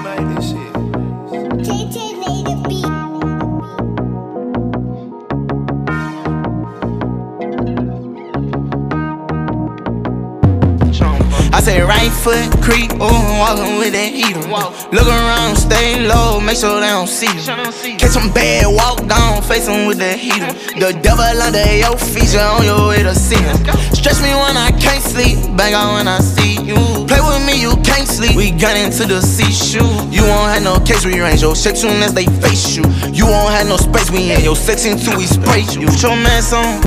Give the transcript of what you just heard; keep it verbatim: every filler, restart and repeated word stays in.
made this shit. J J made a beat. I say right foot creep, ooh, walking with that heater. Look around, stay low, make sure they don't see you. Catch some bad, walk down, face them with the heater. The devil under your feet, you on your way to see him. Stretch me when I can't sleep, bang out when I see you. Play with me, you can't sleep, we gun into the seashore. You won't have no case rearrange your shape soon as they face you. You won't have no space, we in your section till we spray you. Put your mask on,